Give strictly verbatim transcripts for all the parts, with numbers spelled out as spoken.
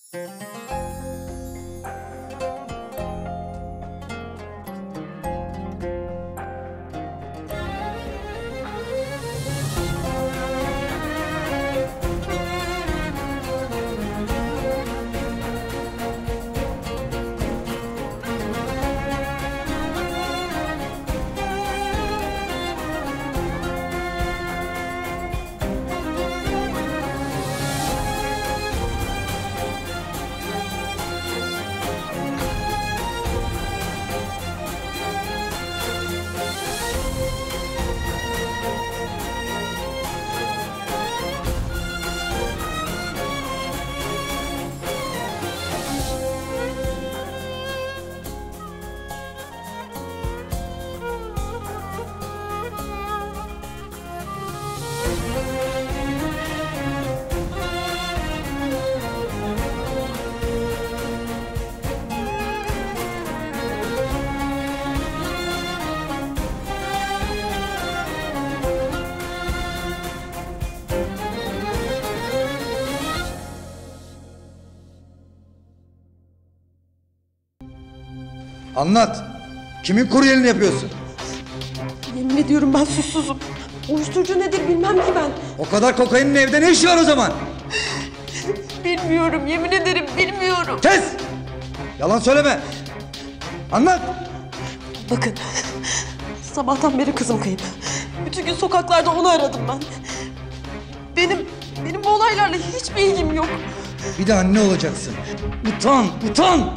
Anlat. Kimin kuryeliğini yapıyorsun? Yemin ediyorum ben suçsuzum. Uyuşturucu nedir bilmem ki ben. O kadar kokainin evde ne işi var o zaman? Bilmiyorum, yemin ederim bilmiyorum. Kes! Yalan söyleme. Anlat. Bakın, sabahtan beri kızım kayıp. Bütün gün sokaklarda onu aradım ben. Benim, benim bu olaylarla hiçbir ilgim yok. Bir de anne olacaksın. Utan, utan!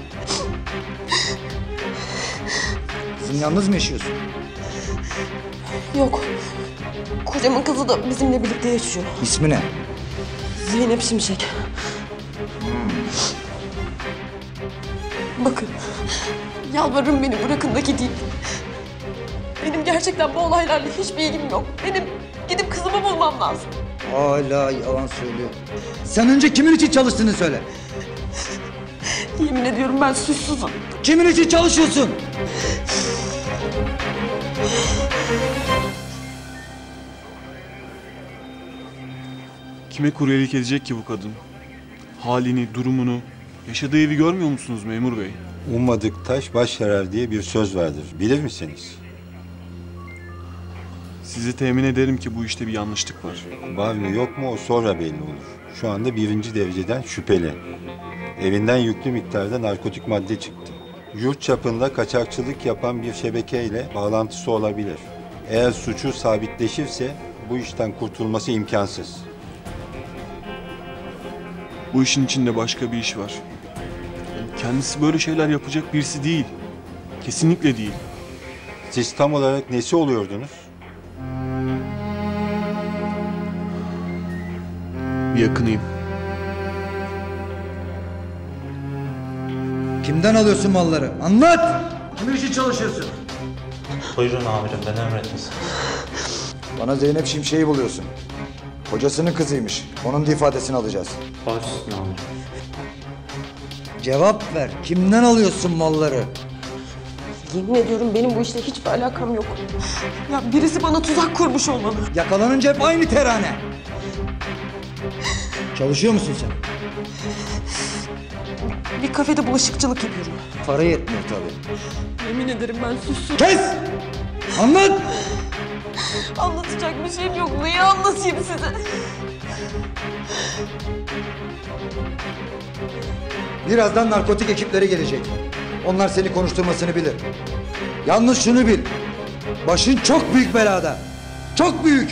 Kızın yalnız mı yaşıyorsun? Yok. Kocamın kızı da bizimle birlikte yaşıyor. İsmi ne? Zeynep Şimşek. Hmm. Bakın, yalvarırım beni bırakın da gideyim. Benim gerçekten bu olaylarla hiçbir ilgim yok. Benim gidip kızımı bulmam lazım. Hala yalan söylüyor. Sen önce kimin için çalıştığını söyle. Yemin ediyorum ben suçsuzum. Kimin için çalışıyorsun? Kime kuryelik edecek ki bu kadın? Halini, durumunu, yaşadığı evi görmüyor musunuz memur bey? Ummadık taş baş yarar diye bir söz vardır. Bilir misiniz? Sizi temin ederim ki bu işte bir yanlışlık var. Var mı yok mu o sonra belli olur. Şu anda birinci dereceden şüpheli. Evinden yüklü miktarda narkotik madde çıktı. Yurt çapında kaçakçılık yapan bir şebekeyle bağlantısı olabilir. Eğer suçu sabitleşirse bu işten kurtulması imkansız. Bu işin içinde başka bir iş var. Kendisi böyle şeyler yapacak birisi değil. Kesinlikle değil. Siz tam olarak nesi oluyordunuz? Bir yakınıyım. Kimden alıyorsun malları? Anlat! Kimin için çalışıyorsun? Buyurun amirim, ben emretmişsiniz. Bana Zeynep Şimşek'i buluyorsun. Kocasının kızıymış. Onun da ifadesini alacağız. Baş üstüne amirim. Cevap ver. Kimden alıyorsun malları? Yemin ediyorum benim bu işle hiçbir alakam yok. Ya birisi bana tuzak kurmuş olmalı. Yakalanınca hep aynı terane. Çalışıyor musun sen? Bir kafede bulaşıkçılık yapıyorum. Para yetmiyor tabii. Yemin ederim ben suçsuzum. Kes! Anlat! Anlatacak bir şeyim yok. Neyi anlatayım size? Birazdan narkotik ekipleri gelecek. Onlar seni konuşturmasını bilir. Yalnız şunu bil. Başın çok büyük belada. Çok büyük.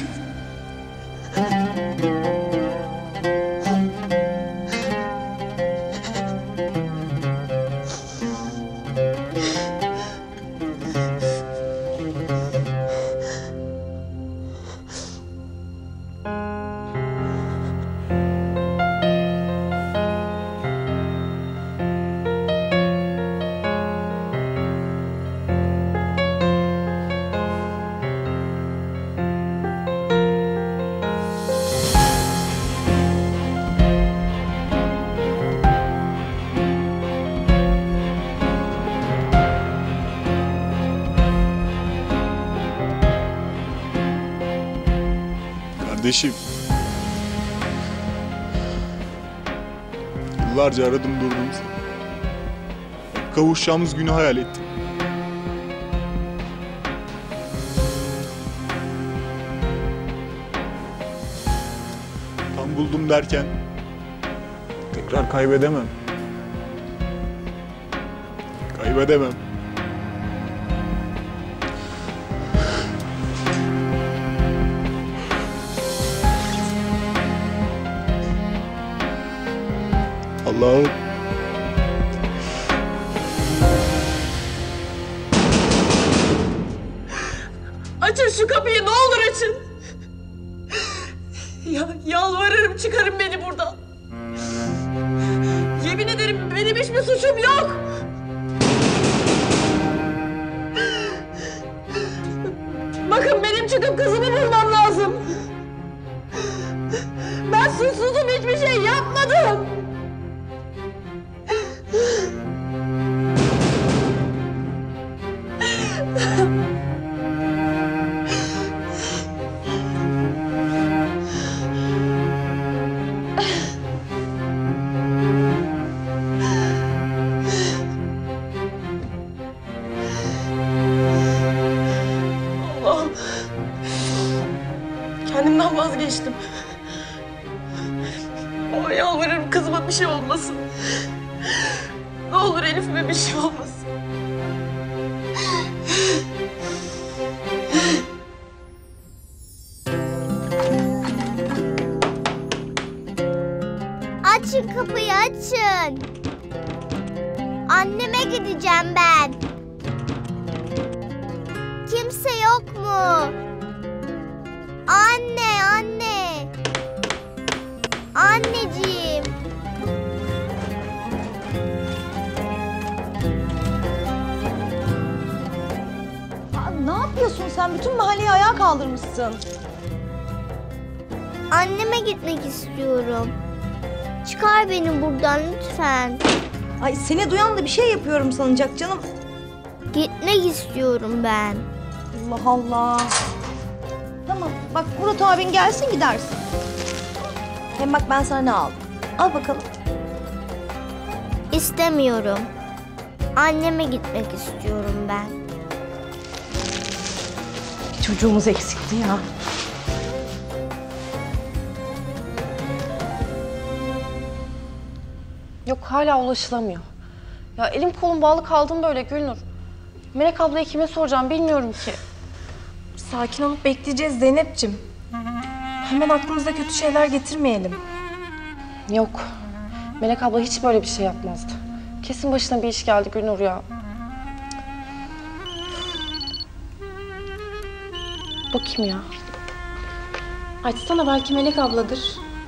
Kardeşim. Yıllarca aradım durdum seni. Kavuşacağımız günü hayal ettim. Tam buldum derken tekrar kaybedemem. Kaybedemem. Allah'ım. Açın şu kapıyı, ne olur açın. Ya, yalvarırım, çıkarın beni buradan. Yemin ederim benim hiçbir suçum yok. Bakın benim çıkıp kızımı bulmam lazım. Ben suçsuzum, hiçbir şey yapmadım. Allah'ım. Kendimden vazgeçtim. Ama yalvarırım kızıma bir şey olmasın. Ne olur Elif'ime bir şey olmasın. Açın kapıyı, açın. Anneme gideceğim ben. Kimse yok mu? Anne, anne. Anneciğim. Aa, ne yapıyorsun sen? Bütün mahalleyi ayağa kaldırmışsın. Anneme gitmek istiyorum. Çıkar beni buradan lütfen. Ay seni duyan da bir şey yapıyorum sanacak canım. Gitmek istiyorum ben. Allah Allah. Tamam bak Murat abin gelsin gidersin. Hem bak ben sana ne aldım. Al bakalım. İstemiyorum. Anneme gitmek istiyorum ben. Bir çocuğumuz eksikti ya. Yok, hala ulaşılamıyor. Ya elim kolum bağlı kaldım böyle Gülnur. Melek ablaya kime soracağım bilmiyorum ki. Sakin olup bekleyeceğiz Zeynep'ciğim. Hemen aklımıza kötü şeyler getirmeyelim. Yok. Melek abla hiç böyle bir şey yapmazdı. Kesin başına bir iş geldi Gülnur ya. Bakayım ya. Açsana, belki Melek abladır.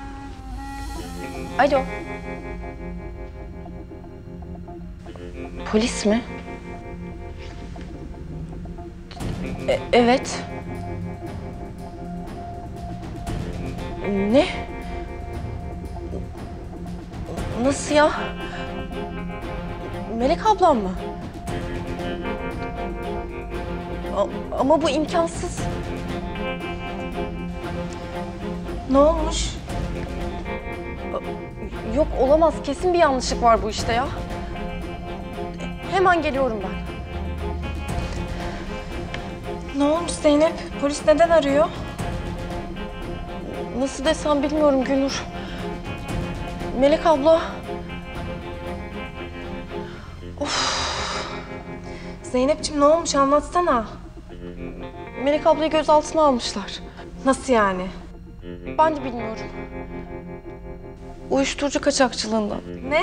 Alo. Polis mi? E- evet. Ne? Nasıl ya? Melek ablam mı? A- ama bu imkansız. Ne olmuş? Yok, olamaz. Kesin bir yanlışlık var bu işte ya. Hemen geliyorum ben. Ne olmuş Zeynep? Polis neden arıyor? Nasıl desem bilmiyorum Gülnur. Melek abla... Zeynep'ciğim ne olmuş anlatsana. Melek ablayı gözaltına almışlar. Nasıl yani? Ben de bilmiyorum. Uyuşturucu kaçakçılığından. Ne?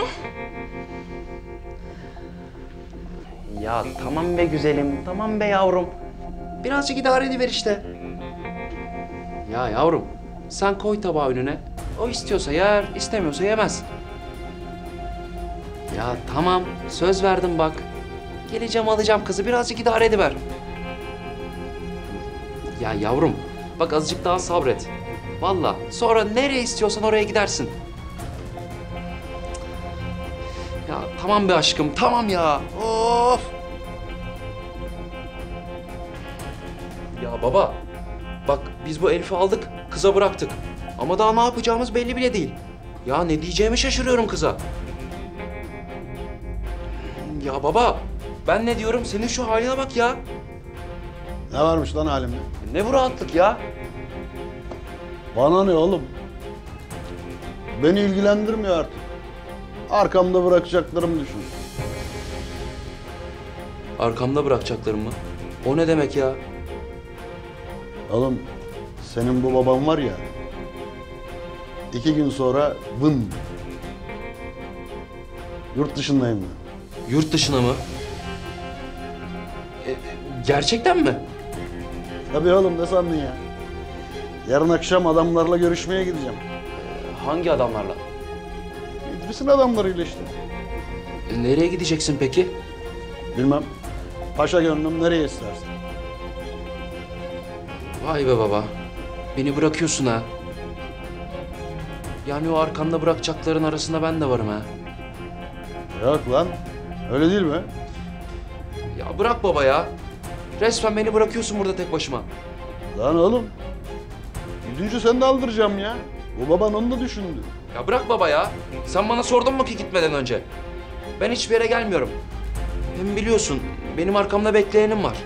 Ya tamam be güzelim, tamam be yavrum. Birazcık idare ediver işte. Ya yavrum, sen koy tabağı önüne. O istiyorsa yer, istemiyorsa yemez. Ya tamam, söz verdim bak. Geleceğim alacağım kızı, birazcık idare ediver. Ya yavrum, bak azıcık daha sabret. Vallahi sonra nereye istiyorsan oraya gidersin. Ya tamam be aşkım, tamam ya. Of! Ya baba, bak biz bu Elif'i aldık, kıza bıraktık. Ama daha ne yapacağımız belli bile değil. Ya ne diyeceğimi şaşırıyorum kıza. Ya baba, ben ne diyorum? Senin şu haline bak ya. Ne varmış lan halimde? Ne bu rahatlık ya? Bana ne oğlum? Beni ilgilendirmiyor artık. Arkamda bırakacaklarımı düşün. Arkamda bırakacaklarım mı? O ne demek ya? Oğlum senin bu baban var ya, iki gün sonra vın. Yurt dışındayım ben. Yurt dışına mı? E, gerçekten mi? Tabii oğlum, ne sandın ya? Yarın akşam adamlarla görüşmeye gideceğim. Hangi adamlarla? İdris'in adamlarıyla işte. E, nereye gideceksin peki? Bilmem. Paşa gönlüm nereye istersen. Vay be baba. Beni bırakıyorsun ha. Yani o arkanda bırakacakların arasında ben de varım ha. Yok lan. Öyle değil mi? Ya bırak baba ya. Resmen beni bırakıyorsun burada tek başıma. Lan oğlum. Gidince sen de aldıracağım ya. Bu baban onu da düşündü. Ya bırak baba ya. Sen bana sordun mu ki gitmeden önce? Ben hiçbir yere gelmiyorum. Hem biliyorsun benim arkamda bekleyenim var.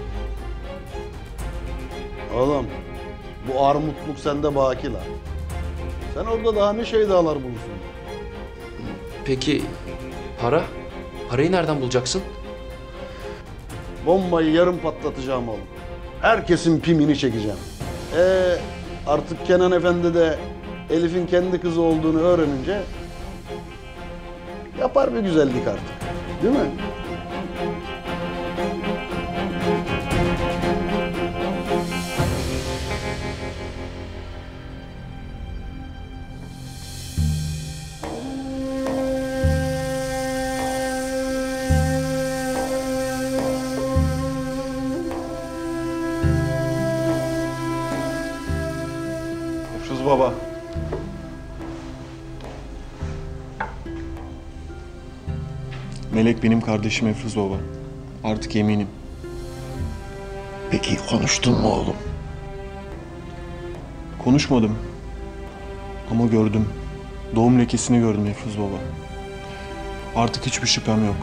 Oğlum. Bu armutluk sende baki lan. Sen orada daha ne şey dağlar bulursun. Peki para? Parayı nereden bulacaksın? Bombayı yarım patlatacağım oğlum. Herkesin pimini çekeceğim. Ee, artık Kenan Efendi de Elif'in kendi kızı olduğunu öğrenince yapar bir güzellik artık. Değil mi? Efruz baba. Melek benim kardeşim Efruz baba. Artık eminim. Peki konuştun mu oğlum? Konuşmadım. Ama gördüm. Doğum lekesini gördüm Efruz baba. Artık hiçbir şüphem yok.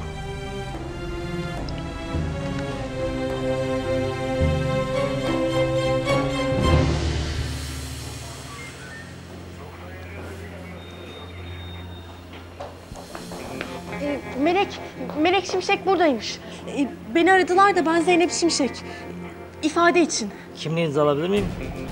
Melek, Melek Şimşek buradaymış. E, beni aradılar da ben Zeynep Şimşek. İfade için. Kimliğinizi alabilir miyim?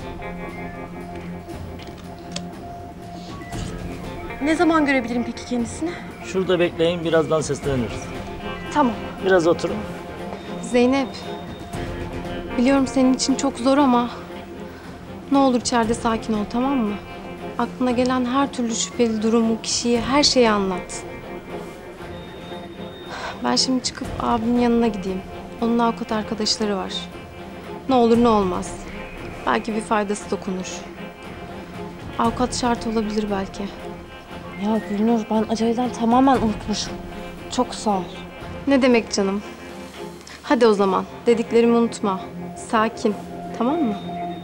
Ne zaman görebilirim peki kendisini? Şurada bekleyin, birazdan sesleniriz. Tamam. Biraz oturun. Zeynep, biliyorum senin için çok zor ama ne olur içeride sakin ol, tamam mı? Aklına gelen her türlü şüpheli durumu, kişiyi, her şeyi anlat. Ben şimdi çıkıp abimin yanına gideyim. Onun avukat arkadaşları var. Ne olur ne olmaz. Belki bir faydası dokunur. Avukat şart olabilir belki. Ya Gülnur, ben aceleden tamamen unutmuşum. Çok sağ ol. Ne demek canım? Hadi o zaman. Dediklerimi unutma. Sakin. Tamam mı?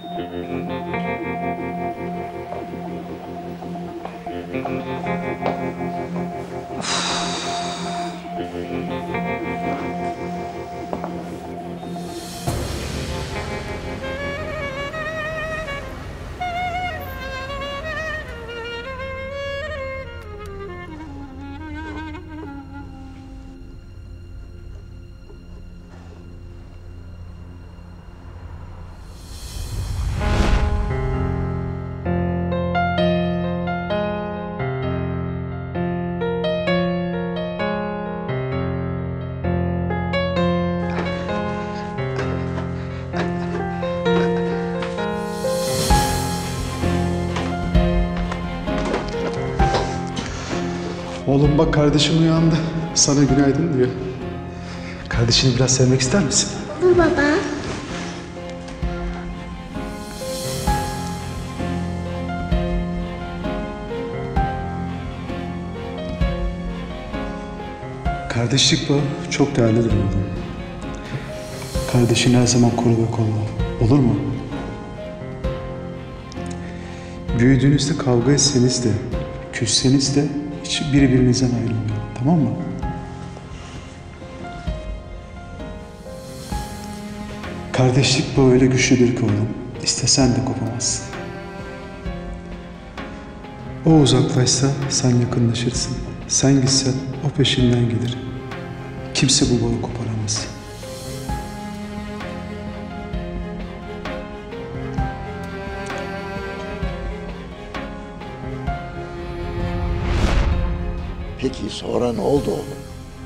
Oğlum bak, kardeşin uyandı. Sana günaydın diyor. Kardeşini biraz sevmek ister misin? Dur baba. Kardeşlik bağı çok değerlidir oğlum. Kardeşini her zaman koru ve kolla. Olur mu? Büyüdüğünüzde kavga etseniz de, küsseniz de hiç birbirinizden ayrılmayın. Tamam mı? Kardeşlik bağı öyle güçlüdür ki oğlum. İstesen de kopamazsın. O uzaklaşsa sen yakınlaşırsın. Sen gitsen o peşinden gelir. Kimse bu bağı koparamaz. Peki sonra ne oldu oğlum?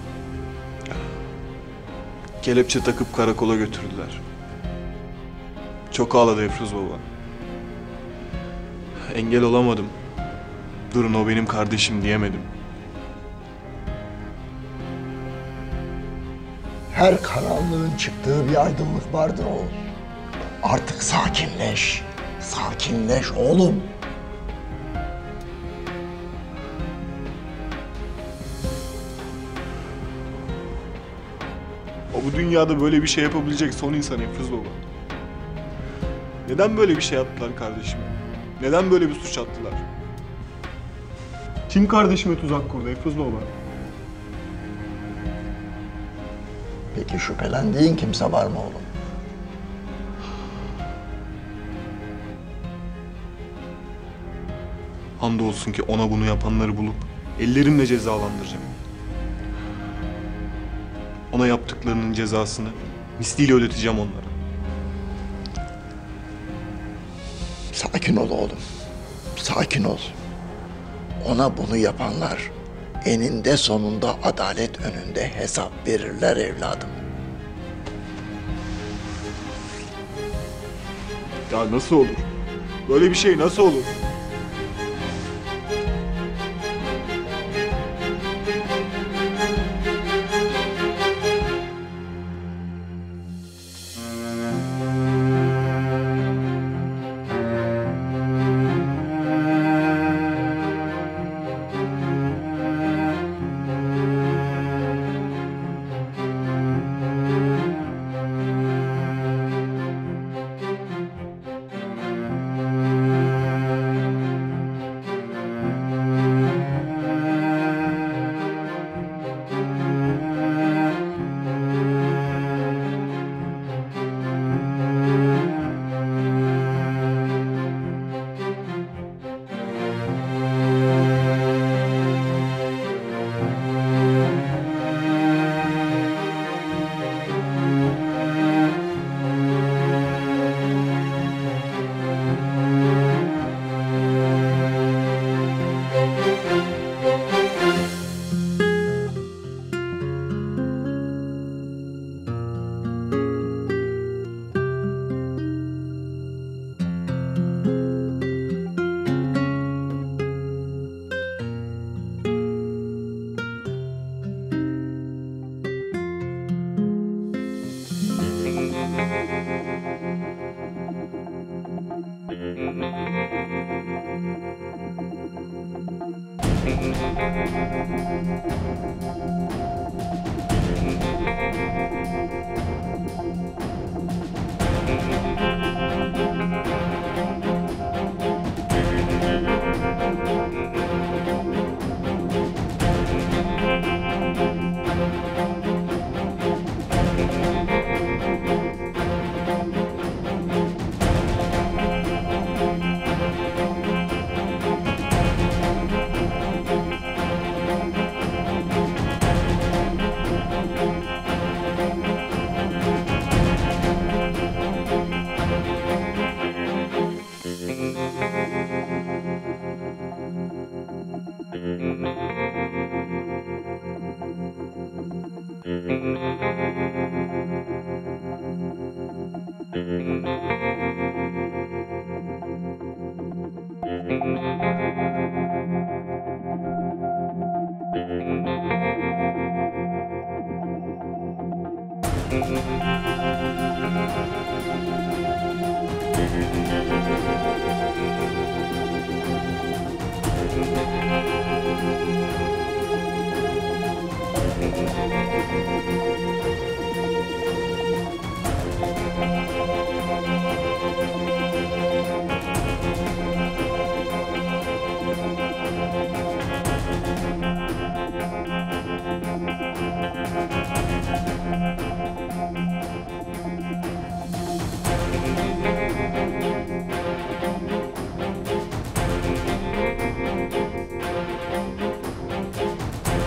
Kelepçe takıp karakola götürdüler. Çok ağladı Efruz baba. Engel olamadım. Durun o benim kardeşim diyemedim. Her karanlığın çıktığı bir aydınlık vardır oğlum. Artık sakinleş. Sakinleş oğlum. O bu dünyada böyle bir şey yapabilecek son insan Efruz baba. Neden böyle bir şey yaptılar kardeşime? Neden böyle bir suç attılar? Kim kardeşime tuzak kurdu Efruz baba? Peki şüphelendiğin kimse var mı oğlum? Hamdolsun ki ona bunu yapanları bulup ellerimle cezalandıracağım. Ona yaptıklarının cezasını misliyle ödeteceğim onlara. Sakin ol oğlum. Sakin ol. Ona bunu yapanlar eninde sonunda adalet önünde hesap verirler evladım. Ya nasıl olur? Böyle bir şey nasıl olur?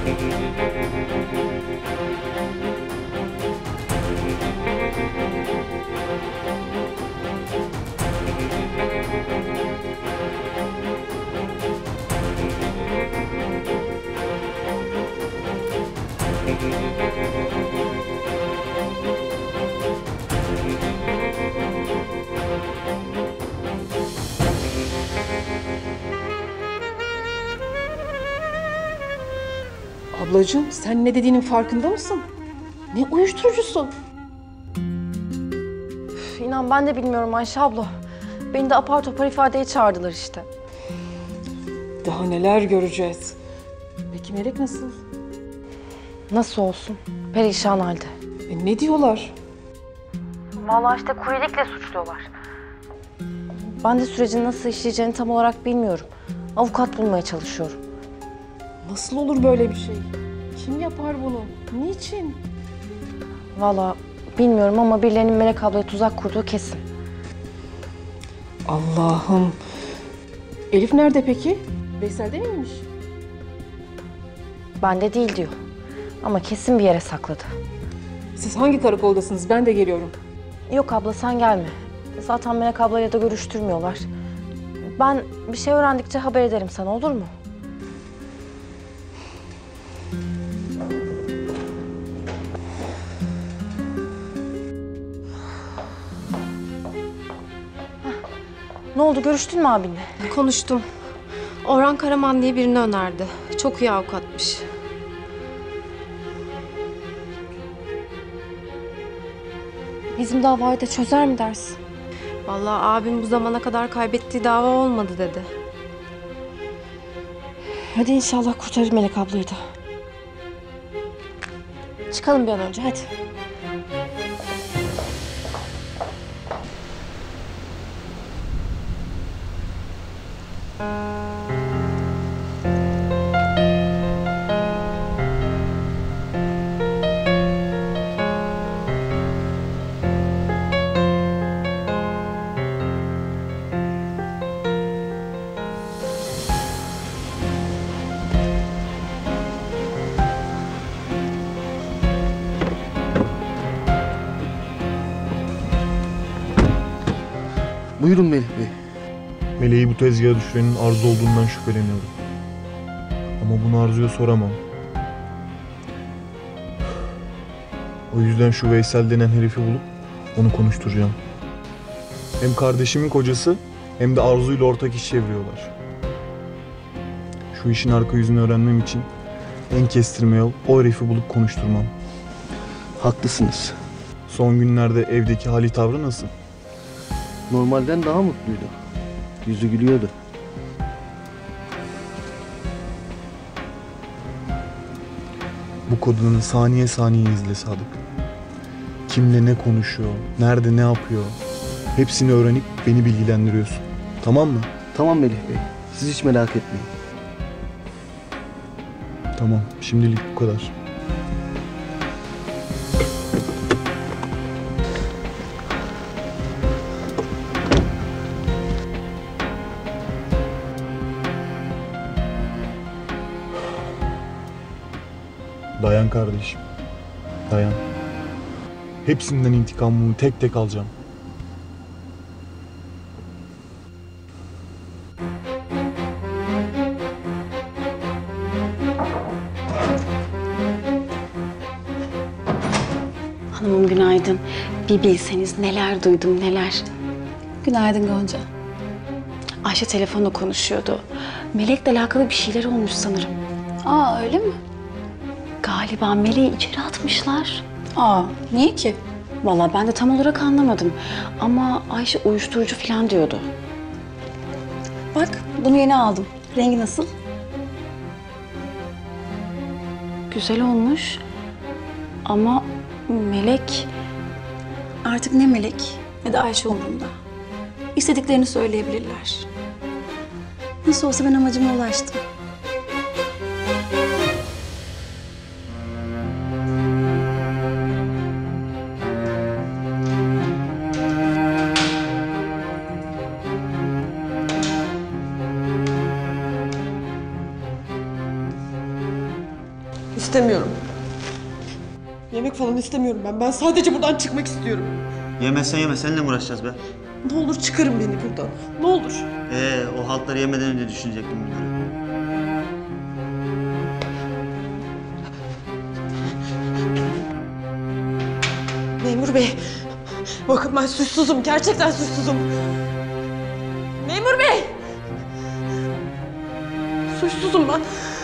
Ablacığım sen ne dediğinin farkında mısın? Ne uyuşturucusu? Üf, İnan ben de bilmiyorum Ayşe abla. Beni de apar topar ifadeye çağırdılar işte. Daha neler göreceğiz. Peki Melek nasıl? Nasıl olsun? Perişan halde. E, ne diyorlar? Vallahi işte kuryelikle suçluyorlar. Ben de sürecin nasıl işleyeceğini tam olarak bilmiyorum. Avukat bulmaya çalışıyorum. Nasıl olur böyle bir şey? Kim yapar bunu? Niçin? Vallahi bilmiyorum ama birilerinin Melek ablaya tuzak kurduğu kesin. Allah'ım. Elif nerede peki? Veysel'de miymiş? Bende değil diyor. Ama kesin bir yere sakladı. Siz hangi karakoldasınız? Ben de geliyorum. Yok abla sen gelme. Zaten Melek ablayla da görüştürmüyorlar. Ben bir şey öğrendikçe haber ederim sana, olur mu? Ne oldu, görüştün mü abinle? Konuştum. Orhan Karaman diye birini önerdi. Çok iyi avukatmış. Bizim davayı da çözer mi dersin? Vallahi abim bu zamana kadar kaybettiği dava olmadı dedi. Hadi inşallah kurtarır Melek ablayı da. Çıkalım bir an önce, hadi. Buyurun Melih Bey. Meleği bu tezgaha düşürenin Arzu olduğundan şüpheleniyorum. Ama bunu Arzu'ya soramam. O yüzden şu Veysel denen herifi bulup onu konuşturacağım. Hem kardeşimin kocası hem de Arzu ile ortak iş çeviriyorlar. Şu işin arka yüzünü öğrenmem için en kestirme yol o herifi bulup konuşturmam. Haklısınız. Son günlerde evdeki hali tavrı nasıl? Normalden daha mutluydu. Yüzü gülüyordu. Bu kodunu saniye saniye izle Sadık. Kimle ne konuşuyor, nerede ne yapıyor. Hepsini öğrenip beni bilgilendiriyorsun. Tamam mı? Tamam Melih Bey. Siz hiç merak etmeyin. Tamam, şimdilik bu kadar. Dayan kardeşim. Dayan. Hepsinden intikamımı tek tek alacağım. Hanımım günaydın. Bir bilseniz neler duydum neler. Günaydın Gonca. Ayşe telefonla konuşuyordu. Melek'le alakalı bir şeyler olmuş sanırım. Aa öyle mi? Galiba Melek'i içeri atmışlar. Aa niye ki? Vallahi ben de tam olarak anlamadım. Ama Ayşe uyuşturucu falan diyordu. Bak bunu yeni aldım. Rengi nasıl? Güzel olmuş. Ama Melek... Artık ne Melek ne de Ayşe umurumda. İstediklerini söyleyebilirler. Nasıl olsa ben amacıma ulaştım. İstemiyorum. Yemek falan istemiyorum ben. Ben sadece buradan çıkmak istiyorum. Yemezsen yeme, seninle mi uğraşacağız be? Ne olur çıkarın beni buradan. Ne olur. Ee, o haltları yemeden önce düşünecektim bunları. Memur bey. Bakın ben suçsuzum. Gerçekten suçsuzum. Memur bey. Suçsuzum ben.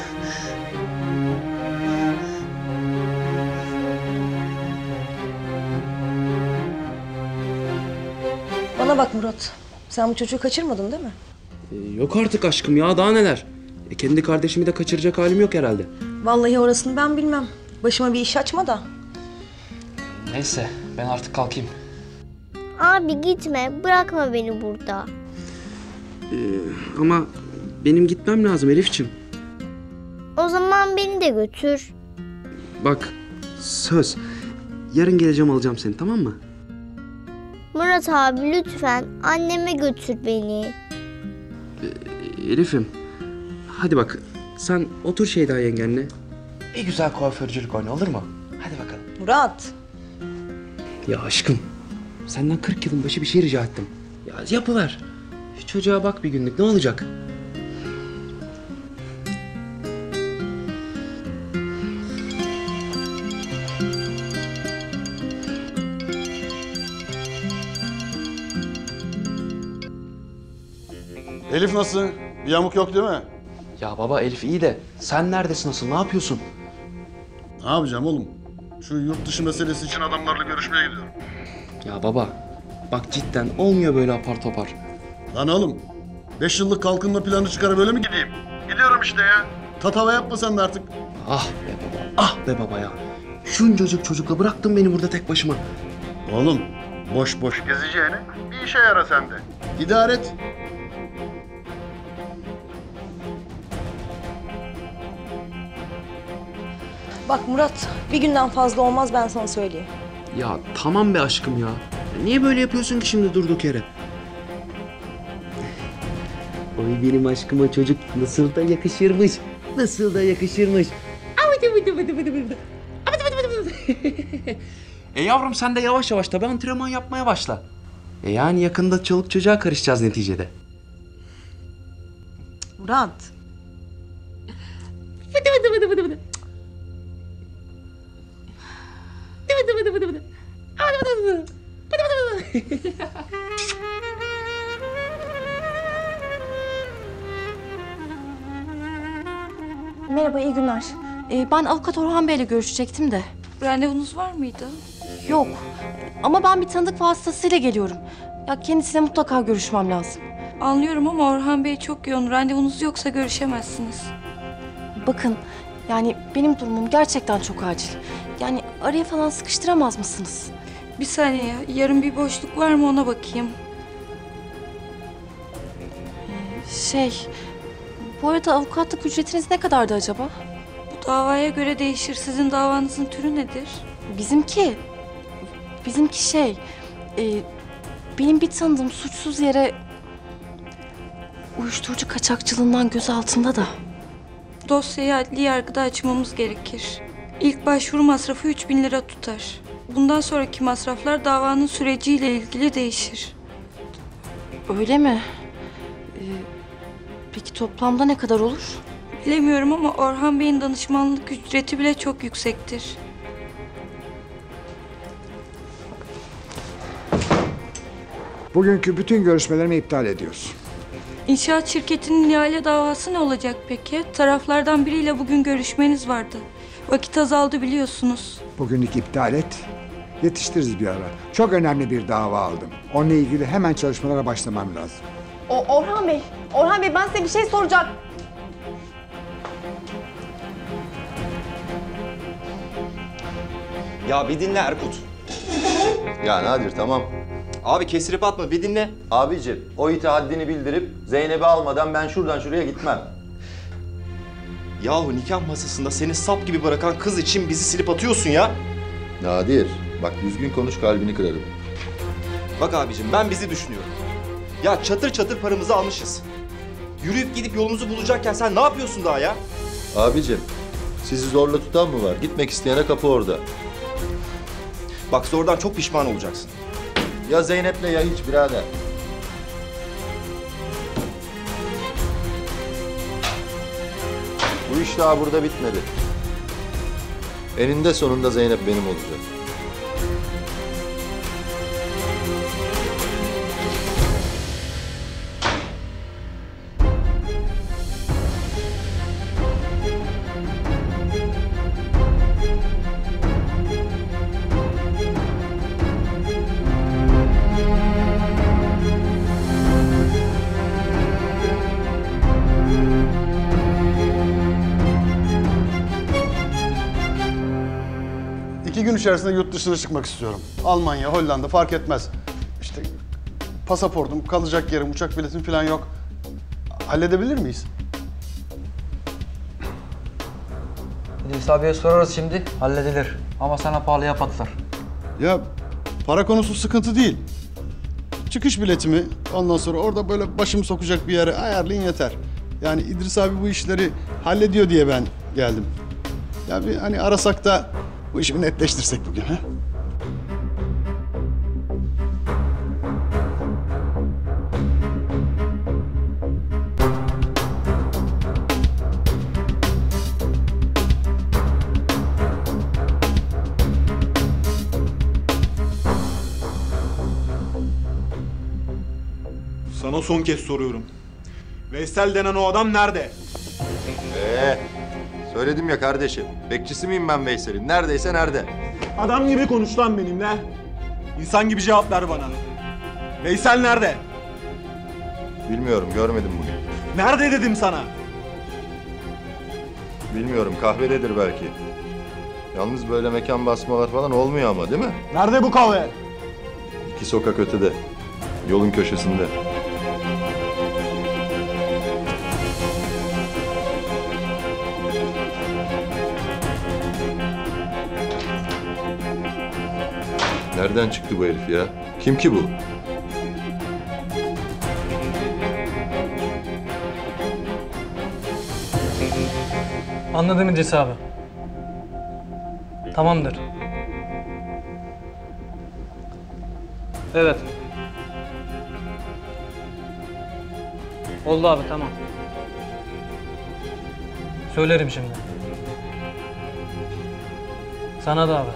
Bana bak Murat. Sen bu çocuğu kaçırmadın değil mi? Ee, yok artık aşkım ya, daha neler. E, kendi kardeşimi de kaçıracak halim yok herhalde. Vallahi orasını ben bilmem. Başıma bir iş açma da. Neyse, ben artık kalkayım. Abi gitme, bırakma beni burada. Ee, ama benim gitmem lazım Elif'ciğim. O zaman beni de götür. Bak, söz. Yarın geleceğim, alacağım seni, tamam mı? Murat abi lütfen anneme götür beni. Ee, Elif'im, hadi bak. Sen otur Şeyda yengenle. Bir güzel kuaförcülük oyna, olur mu? Hadi bakalım. Murat. Ya aşkım, senden kırk yılın başı bir şey rica ettim. Ya yapıver. Şu çocuğa bak bir günlük, ne olacak? Elif nasıl? Bir yamuk yok değil mi? Ya baba, Elif iyi de sen neredesin, nasıl, ne yapıyorsun? Ne yapacağım oğlum? Şu yurt dışı meselesi için adamlarla görüşmeye gidiyorum. Ya baba, bak cidden olmuyor böyle apar topar. Lan oğlum, beş yıllık kalkınma planı çıkarıp böyle mi gideyim? Gidiyorum işte ya. Tatava yapma sen de artık. Ah be baba, ah be baba ya. Şuncacık çocukla bıraktın beni burada tek başıma. Oğlum, boş boş gezeceğine bir işe yara sen de. İdare et. Bak Murat, bir günden fazla olmaz ben sana söyleyeyim. Ya tamam be aşkım ya. Niye böyle yapıyorsun ki şimdi durduk yere? Oy benim aşkıma çocuk nasıl da yakışırmış. Nasıl da yakışırmış. E yavrum sen de yavaş yavaş tabii antrenman yapmaya başla. E yani yakında çoluk çocuğa karışacağız neticede. Murat. Merhaba, iyi günler. Ee, ben avukat Orhan Bey'le görüşecektim de. Randevunuz var mıydı? Yok. Ama ben bir tanıdık vasıtasıyla geliyorum. Ya kendisiyle mutlaka görüşmem lazım. Anlıyorum ama Orhan Bey çok yoğun. Randevunuz yoksa görüşemezsiniz. Bakın, yani benim durumum gerçekten çok acil. Yani araya falan sıkıştıramaz mısınız? Bir saniye ya. Yarın bir boşluk var mı ona bakayım. Şey, bu arada avukatlık ücretiniz ne kadardı acaba? Bu davaya göre değişir. Sizin davanızın türü nedir? Bizimki, bizimki şey, e, benim bir tanıdığım suçsuz yere uyuşturucu kaçakçılığından gözaltında da. Dosyayı adli yargıda açmamız gerekir. İlk başvuru masrafı üç bin lira tutar. Bundan sonraki masraflar davanın süreciyle ilgili değişir. Öyle mi? Ee, peki toplamda ne kadar olur? Bilemiyorum ama Orhan Bey'in danışmanlık ücreti bile çok yüksektir. Bugünkü bütün görüşmelerimi iptal ediyoruz. İnşaat şirketinin ihale davası ne olacak peki? Taraflardan biriyle bugün görüşmeniz vardı. Vakit azaldı biliyorsunuz. Bugünlük iptal et. Yetiştiririz bir ara. Çok önemli bir dava aldım. Onunla ilgili hemen çalışmalara başlamam lazım. O, Orhan Bey, Orhan Bey ben size bir şey soracağım. Ya bir dinle Erkut. Ya Nadir tamam. Abi kestirip atma bir dinle. Abicim o iti haddini bildirip Zeynep'i almadan ben şuradan şuraya gitmem. Yahu nikah masasında seni sap gibi bırakan kız için bizi silip atıyorsun ya. Nadir bak düzgün konuş kalbini kırarım. Bak abicim ben bizi düşünüyorum. Ya çatır çatır paramızı almışız. Yürüyüp gidip yolumuzu bulacakken sen ne yapıyorsun daha ya? Abicim Sizi zorla tutan mı var? Gitmek isteyene kapı orada. Bak sonradan çok pişman olacaksın. Ya Zeynep'le ya hiç birader. Bu iş daha burada bitmedi. Eninde sonunda Zeynep benim olacak. İki gün içerisinde yurt dışına çıkmak istiyorum. Almanya, Hollanda fark etmez. İşte pasaportum, kalacak yerim, uçak biletim falan yok. Halledebilir miyiz? İdris abiye sorarız şimdi, halledilir. Ama sana pahalıya patlar. Ya para konusu sıkıntı değil. Çıkış biletimi ondan sonra orada böyle başımı sokacak bir yere ayarlayın yeter. Yani İdris abi bu işleri hallediyor diye ben geldim. Ya bir hani arasak da bu işi bir netleştirsek bugün ha? Sana son kez soruyorum. Veysel denen o adam nerede? Ee, söyledim ya kardeşim. Bekçisi miyim ben Veysel'in? Neredeyse nerede? Adam gibi konuş lan benimle. İnsan gibi cevap ver bana. Veysel nerede? Bilmiyorum, görmedim bugün. Nerede dedim sana? Bilmiyorum, kahvededir belki. Yalnız böyle mekan basmalar falan olmuyor ama değil mi? Nerede bu kahve? İki sokak ötede. Yolun köşesinde. Nereden çıktı bu herif ya? Kim ki bu? Anladım İdris abi. Tamamdır. Evet. Oldu abi, tamam. Söylerim şimdi. Sana da abi.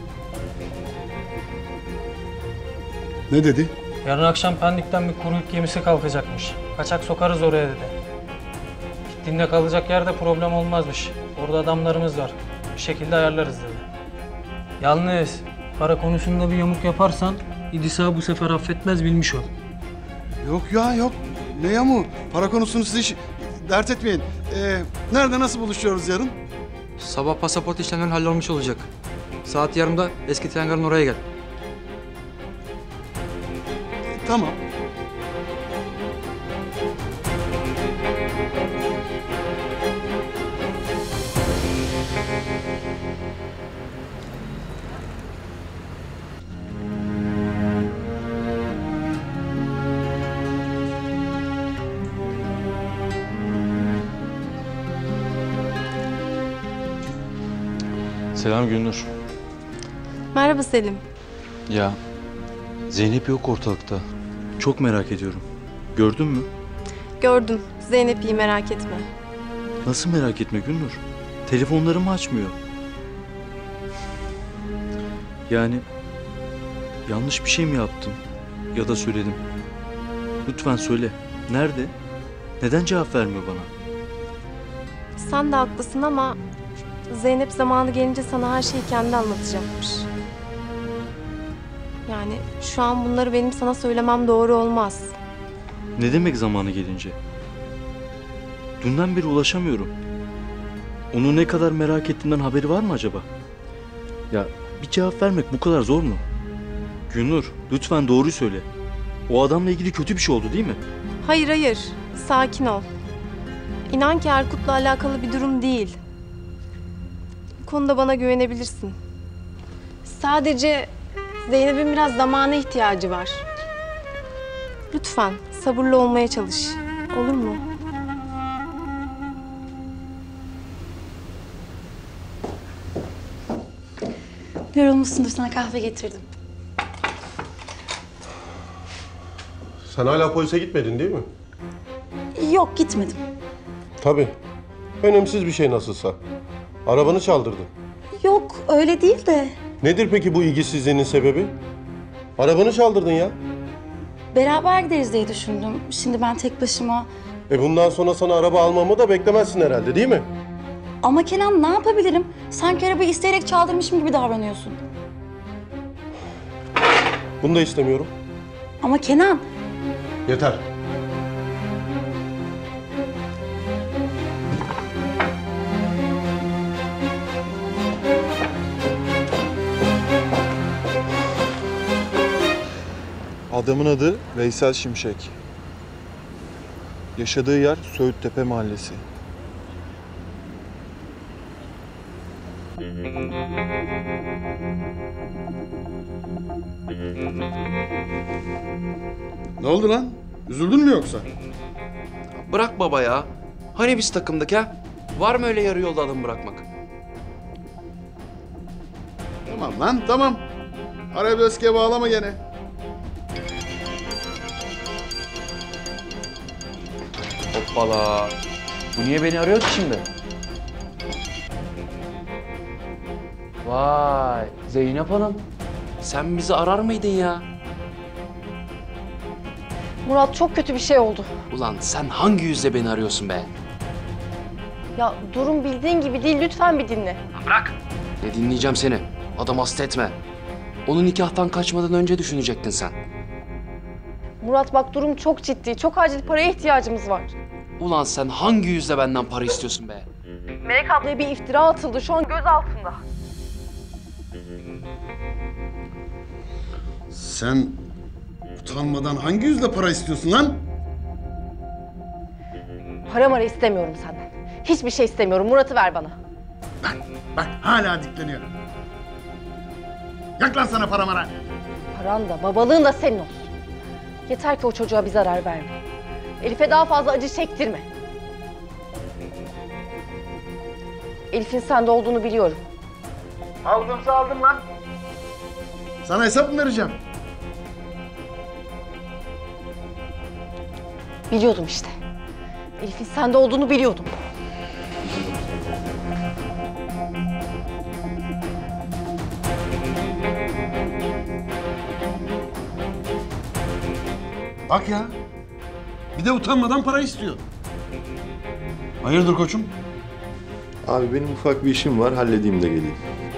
Ne dedi? Yarın akşam Pendik'ten bir kuru yük gemisi kalkacakmış. Kaçak sokarız oraya dedi. Gittiğinde kalacak yerde problem olmazmış. Orada adamlarımız var. Bir şekilde ayarlarız dedi. Yalnız para konusunda bir yamuk yaparsan İdris abi bu sefer affetmez, bilmiş ol. Yok ya yok. Ne yamu? Para konusunu siz hiç dert etmeyin. Ee, nerede nasıl buluşuyoruz yarın? Sabah pasaport işlemleri hallolmuş olacak. Saat yarımda eski tren garının oraya gel. Tamam. Selam Gülnur. Merhaba Selim. Ya Zeynep yok ortalıkta. Çok merak ediyorum. Gördün mü? Gördüm. Zeynep iyi, merak etme. Nasıl merak etme Gülnur? Telefonlarımı açmıyor. Yani yanlış bir şey mi yaptım? Ya da söyledim. Lütfen söyle. Nerede? Neden cevap vermiyor bana? Sen de haklısın ama Zeynep zamanı gelince sana her şeyi kendi anlatacakmış. Yani şu an bunları benim sana söylemem doğru olmaz. Ne demek zamanı gelince? Dünden beri ulaşamıyorum. Onu ne kadar merak ettiğimden haberi var mı acaba? Ya bir cevap vermek bu kadar zor mu? Gülnur, lütfen doğruyu söyle. O adamla ilgili kötü bir şey oldu değil mi? Hayır hayır, sakin ol. İnan ki Erkut'la alakalı bir durum değil. Bu konuda bana güvenebilirsin. Sadece Zeynep'in biraz zamana ihtiyacı var. Lütfen sabırlı olmaya çalış. Olur mu? Yorulmuşsundur, sana kahve getirdim. Sen hala polise gitmedin değil mi? Yok, gitmedim. Tabii. Önemsiz bir şey nasılsa. Arabanı çaldırdın. Yok, öyle değil de. Nedir peki bu ilgisizliğinin sebebi? Arabanı çaldırdın ya. Beraber gideriz diye düşündüm. Şimdi ben tek başıma... E bundan sonra sana araba almamı da beklemezsin herhalde değil mi? Ama Kenan, ne yapabilirim? Sanki arabayı isteyerek çaldırmışım gibi davranıyorsun. Bunu da istemiyorum. Ama Kenan... Yeter. Adamın adı Veysel Şimşek. Yaşadığı yer Söğüttepe Mahallesi. Ne oldu lan? Üzüldün mü yoksa? Bırak baba ya. Hani biz takımdık ha? Var mı öyle yarı yolda adam bırakmak? Tamam lan tamam. Arabeske bağlama gene. Hoppala. Bu niye beni arıyor ki şimdi? Vay Zeynep Hanım. Sen bizi arar mıydın ya? Murat, çok kötü bir şey oldu. Ulan sen hangi yüzle beni arıyorsun be? Ya durum bildiğin gibi değil, lütfen bir dinle. Bırak. Ne dinleyeceğim seni? Adam hasta etme. Onu nikahtan kaçmadan önce düşünecektin sen. Murat bak, durum çok ciddi. Çok acil paraya ihtiyacımız var. Ulan sen hangi yüzle benden para istiyorsun be? Melek ablaya bir iftira atıldı. Şu an gözaltında. Sen utanmadan hangi yüzle para istiyorsun lan? Para mara istemiyorum senden. Hiçbir şey istemiyorum. Murat'ı ver bana. Bak hala dikleniyor. Yak lan sana para mara. Paran da babalığın da senin olsun. Yeter ki o çocuğa bir zarar verme. Elif'e daha fazla acı çektirme. Elif'in sende olduğunu biliyorum. Aldımsa aldım lan. Sana hesap mı vereceğim? Biliyordum işte. Elif'in sende olduğunu biliyordum. Bak ya. Bir de utanmadan para istiyor. Hayırdır koçum? Abi benim ufak bir işim var, halledeyim de geleyim.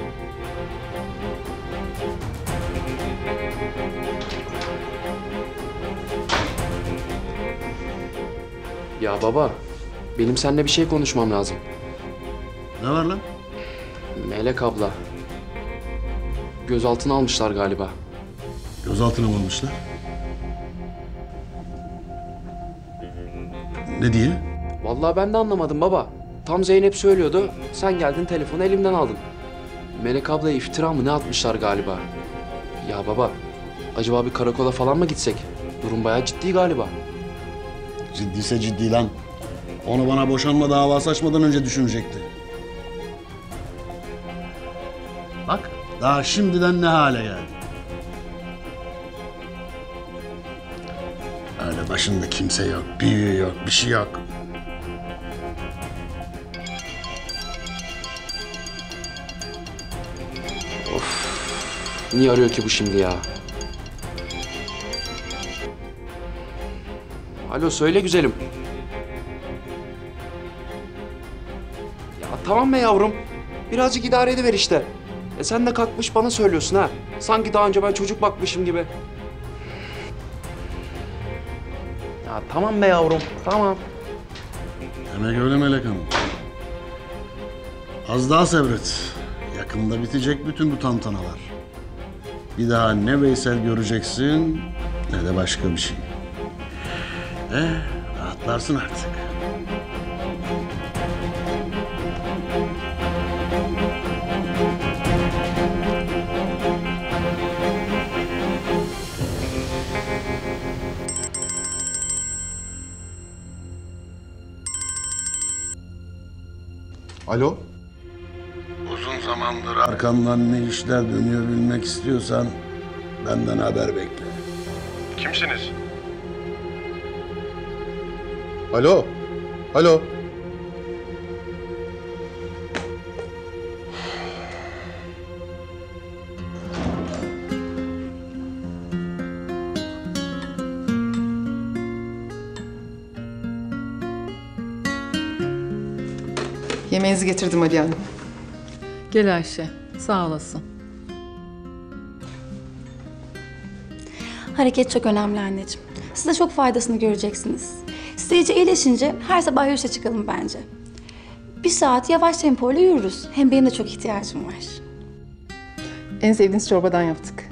Ya baba, benim seninle bir şey konuşmam lazım. Ne var lan? Melek abla. Gözaltına almışlar galiba. Gözaltına mı almışlar? Ne diye? Vallahi ben de anlamadım baba. Tam Zeynep söylüyordu, sen geldin telefonu elimden aldın. Melek ablaya iftira mı ne atmışlar galiba. Ya baba, acaba bir karakola falan mı gitsek? Durum bayağı ciddi galiba. Ciddiyse ciddi lan. Onu bana boşanma davası açmadan önce düşünecekti. Bak, daha şimdiden ne hale geldi. Öyle başında kimse yok, büyüğü yok, bir şey yok. Niye arıyor ki bu şimdi ya? Alo söyle güzelim. Ya tamam be yavrum. Birazcık idare ediver işte. E sen de kalkmış bana söylüyorsun ha. Sanki daha önce ben çocuk bakmışım gibi. Ya tamam be yavrum, tamam. Demek öyle Melek Hanım. Az daha sabret. Yakında bitecek bütün bu tantanalar. Bir daha ne Veysel göreceksin ne de başka bir şey. Eh, rahatlarsın artık. Alo? Uzun zaman zamandır arkamdan ne işler dönüyor bilmek istiyorsan benden haber bekle. Kimsiniz? Alo. Alo. Yemeğinizi getirdim Aliye Hanım. Gel Ayşe, sağ olasın. Hareket çok önemli anneciğim. Size çok faydasını göreceksiniz. Siz iyice iyileşince her sabah yürüyüşe çıkalım bence. Bir saat yavaş tempoyla yürürüz. Hem benim de çok ihtiyacım var. En sevdiğiniz çorbadan yaptık.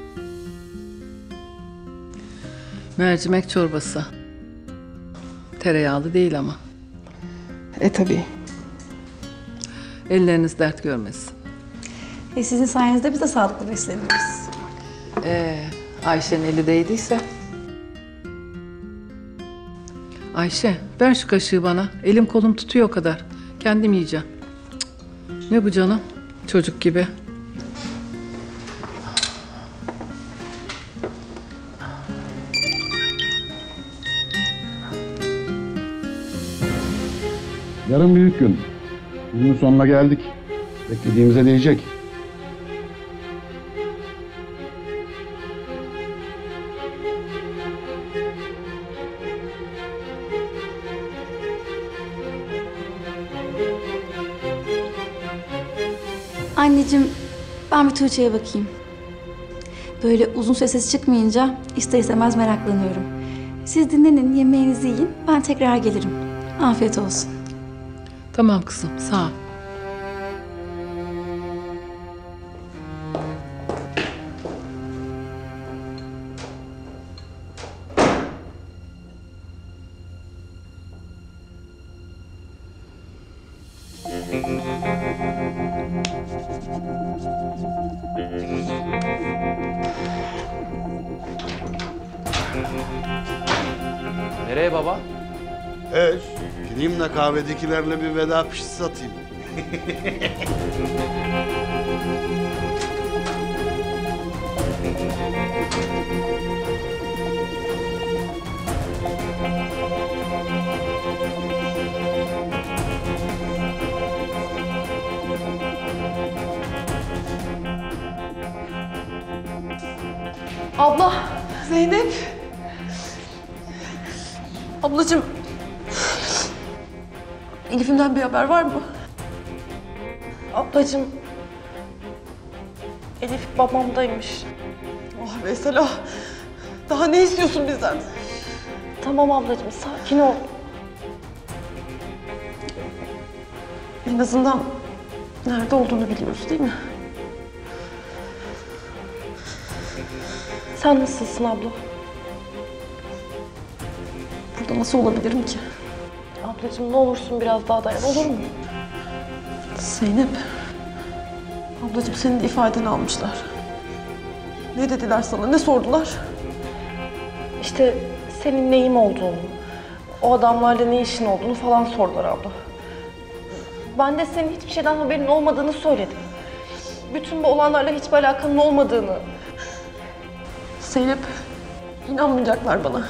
Mercimek çorbası. Tereyağlı değil ama. E tabii. Elleriniz dert görmesin. E sizin sayenizde biz de sağlıklı besleniyoruz. Ee, Ayşe'nin eli değdiyse. Ayşe, ver şu kaşığı bana. Elim kolum tutuyor o kadar. Kendim yiyeceğim. Cık, ne bu canım? Çocuk gibi. Yarın büyük gün. Günün sonuna geldik. Beklediğimize değecek. Anneciğim, ben bir Tuğçe'ye bakayım. Böyle uzun süre ses çıkmayınca ister istemez meraklanıyorum. Siz dinlenin, yemeğinizi yiyin. Ben tekrar gelirim. Afiyet olsun. Tamam kızım, sağ ol. Nereye baba? Evet. Gideyim de kahvedekilerle bir veda pişti satayım. Abla, Zeynep. Ablacığım, Elif'imden bir haber var mı? Ablacığım, Elif babamdaymış. Oh Veysel ah. Daha ne istiyorsun bizden? Tamam ablacığım, sakin ol. En azından nerede olduğunu biliyoruz değil mi? Sen nasılsın abla? Burada nasıl olabilirim ki? Ablacığım ne olursun biraz daha dayan, olur mu? Zeynep. Ablacığım senin de ifadeni almışlar. Ne dediler sana, ne sordular? İşte senin neyim olduğunu, o adamlarla ne işin olduğunu falan sordular abla. Ben de senin hiçbir şeyden haberin olmadığını söyledim. Bütün bu olanlarla hiçbir alakanın olmadığını. Zeynep, inanmayacaklar bana.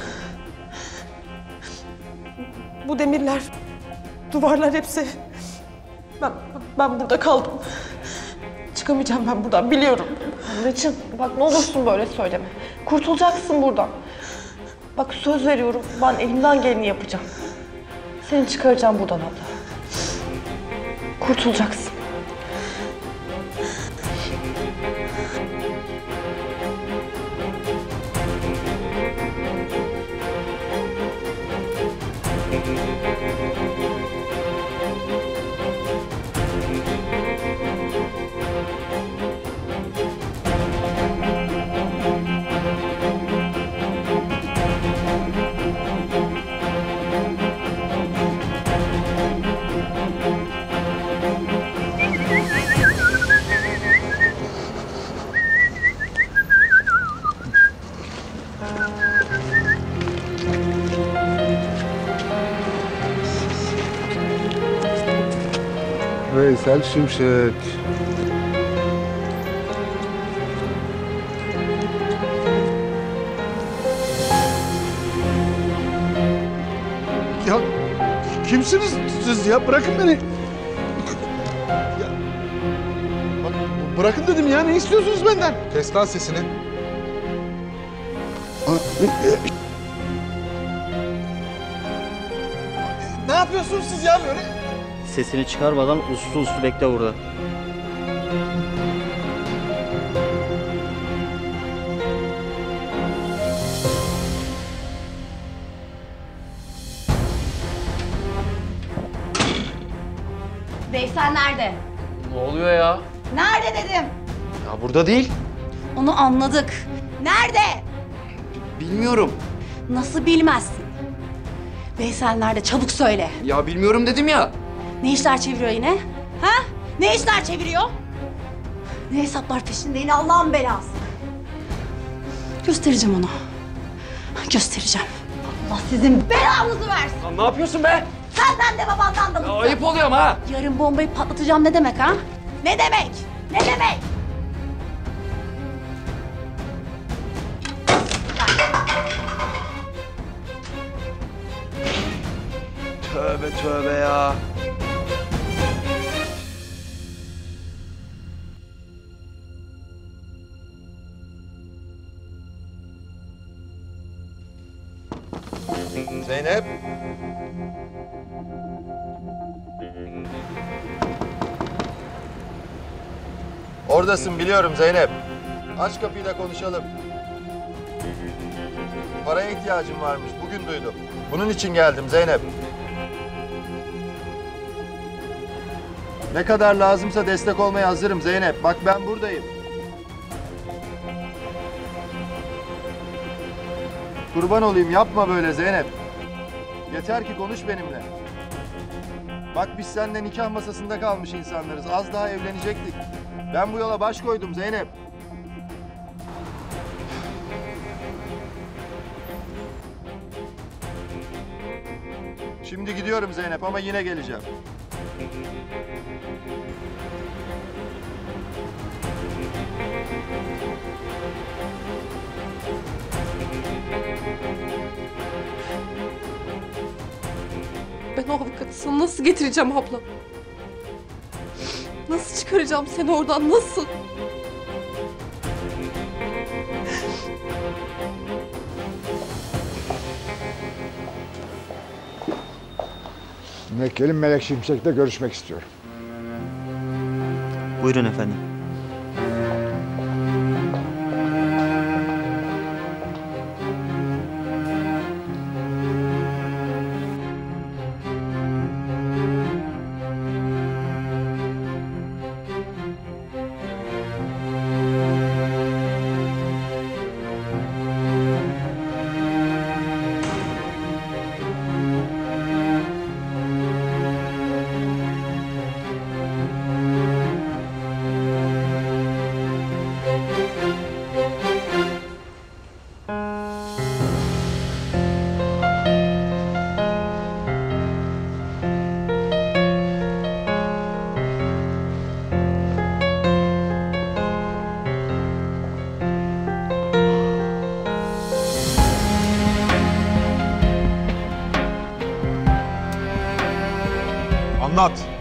Bu demirler, duvarlar hepsi... Ben, ben burada kaldım. Çıkamayacağım ben buradan, biliyorum. Anneciğim, bak ne olursun böyle söyleme. Kurtulacaksın buradan. Bak söz veriyorum, ben elimden geleni yapacağım. Seni çıkaracağım buradan abla. Kurtulacaksın. Gel Simset. Ya kimsiniz siz ya? Bırakın beni. Ya, bak, bırakın dedim ya. Ne istiyorsunuz benden? Kes lan sesini. Ne yapıyorsunuz siz ya böyle? Sesini çıkarmadan uslu uslu bekle burada. Veysel nerede? Ne oluyor ya? Nerede dedim. Ya burada değil. Onu anladık. Nerede? Bilmiyorum. Nasıl bilmezsin? Veysel nerede? Çabuk söyle. Ya bilmiyorum dedim ya. Ne işler çeviriyor yine? Ha? Ne işler çeviriyor? Ne hesaplar peşinde yine Allah'ın belası. Göstereceğim onu. Göstereceğim. Allah sizin belanızı versin. Lan ne yapıyorsun be? Senden de babandan da Ya bıktım. ayıp oluyor ama ha. Yarın bombayı patlatacağım ne demek ha? Ne demek? Ne demek? Tövbe tövbe ya. Zeynep. Oradasın biliyorum Zeynep. Aç kapıyı da konuşalım. Paraya ihtiyacım varmış. Bugün duydum. Bunun için geldim Zeynep. Ne kadar lazımsa destek olmaya hazırım Zeynep. Bak ben buradayım. Kurban olayım yapma böyle Zeynep. Yeter ki konuş benimle. Bak biz seninle nikah masasında kalmış insanlarız. Az daha evlenecektik. Ben bu yola baş koydum Zeynep. Şimdi gidiyorum Zeynep ama yine geleceğim. Ben o avukatı sana nasıl getireceğim abla? Nasıl çıkaracağım seni oradan, nasıl? Müvekkilim Melek Şimşek'le görüşmek istiyorum. Buyurun efendim. Anlat.